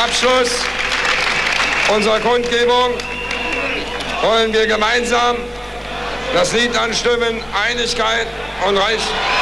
Abschluss unserer Kundgebung wollen wir gemeinsam das Lied anstimmen, Einigkeit und Recht.